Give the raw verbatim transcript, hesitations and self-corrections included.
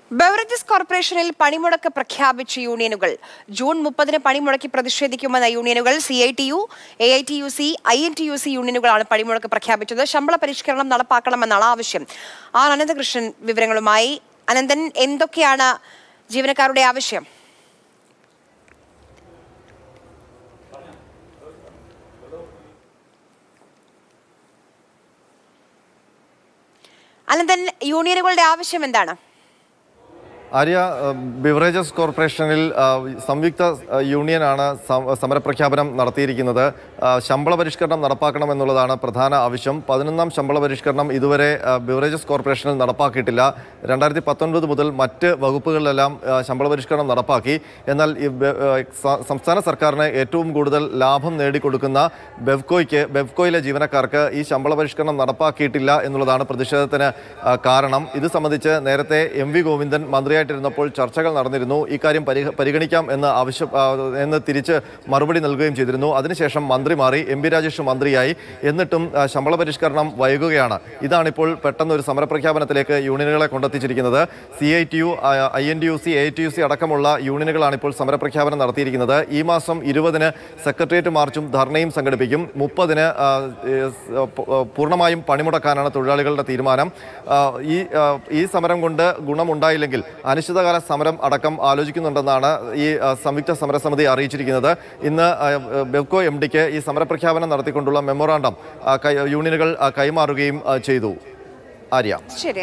Beverages Corporation പണിമുടക്ക് പ്രഖ്യാപിച്ച യൂണിയനുകൾ ജൂൺ മുപ്പതിന് പണിമുടക്കി പ്രതിഷേധിക്കുമെന്ന യൂണിയനുകൾ C I T U, A I T U C, I N T U C യൂണിയനുകളാണ് പണിമുടക്ക് പ്രഖ്യാപിച്ചത്. ശമ്പള പരിഷ്കരണം നടപ്പാക്കണമെന്നാണ് ആവശ്യം. ആർ അനന്തകൃഷ്ണൻ വിവരങ്ങളുമായി. അനന്തൻ, എന്തൊക്കെയാണ് ജീവനക്കാരുടെ ആവശ്യം? അനന്തൻ, യൂണിയനുകളുടെ ആവശ്യം എന്താണ്? ആര്യ, ബിവറേജസ് കോർപ്പറേഷനിൽ സംയുക്ത യൂണിയനാണ് സമരപ്രഖ്യാപനം നടത്തിയിരിക്കുന്നത്. ശമ്പള പരിഷ്കരണം നടപ്പാക്കണമെന്നുള്ളതാണ് പ്രധാന ആവശ്യം. പതിനൊന്നാം ശമ്പള പരിഷ്കരണം ഇതുവരെ ബിവറേജസ് കോർപ്പറേഷനിൽ നടപ്പാക്കിയിട്ടില്ല. രണ്ടായിരത്തി പത്തൊൻപത് മുതൽ മറ്റ് വകുപ്പുകളിലെല്ലാം ശമ്പള പരിഷ്കരണം നടപ്പാക്കി. എന്നാൽ സംസ്ഥാന സർക്കാരിന് ഏറ്റവും കൂടുതൽ ലാഭം നേടിക്കൊടുക്കുന്ന ബെവ്കോയ്ക്ക് ബെവ്കോയിലെ ജീവനക്കാർക്ക് ഈ ശമ്പള പരിഷ്കരണം നടപ്പാക്കിയിട്ടില്ല എന്നുള്ളതാണ് പ്രതിഷേധത്തിന് കാരണം. ഇത് സംബന്ധിച്ച് നേരത്തെ എം വി ഗോവിന്ദൻ മന്ത്രിയായി ിരുന്നപ്പോൾ ചർച്ചകൾ നടന്നിരുന്നു. ഇക്കാര്യം പരിഗണിക്കാം എന്ന് ആവശ്യം എന്ന് തിരിച്ച് മറുപടി നൽകുകയും ചെയ്തിരുന്നു. അതിനുശേഷം മന്ത്രി മാറി, എം പി രാജേഷ് മന്ത്രിയായി. എന്നിട്ടും ശമ്പള പരിഷ്കരണം വൈകുകയാണ്. ഇതാണിപ്പോൾ പെട്ടെന്ന് ഒരു സമരപ്രഖ്യാപനത്തിലേക്ക് യൂണിയനുകളെ കൊണ്ടെത്തിച്ചിരിക്കുന്നത്. C I T U, I N T U C, A I T U C അടക്കമുള്ള യൂണിയനുകളാണ് ഇപ്പോൾ സമരപ്രഖ്യാപനം നടത്തിയിരിക്കുന്നത്. ഈ മാസം ഇരുപതിന് സെക്രട്ടേറിയറ്റ് മാർച്ചും ധർണയും സംഘടിപ്പിക്കും. മുപ്പതിന് പൂർണ്ണമായും പണിമുടക്കാനാണ് തൊഴിലാളികളുടെ തീരുമാനം. ഈ ഈ സമരം കൊണ്ട് ഗുണമുണ്ടായില്ലെങ്കിൽ അനിശ്ചിതകാല സമരം അടക്കം ആലോചിക്കുന്നുണ്ടെന്നാണ് ഈ സംയുക്ത സമരസമിതി അറിയിച്ചിരിക്കുന്നത്. ഇന്ന് ബെവ്കോ എം ഡിക്ക് ഈ സമരപ്രഖ്യാപനം നടത്തിക്കൊണ്ടുള്ള മെമ്മോറാണ്ടം യൂണിയനുകൾ കൈമാറുകയും ചെയ്തു. ആര്യ.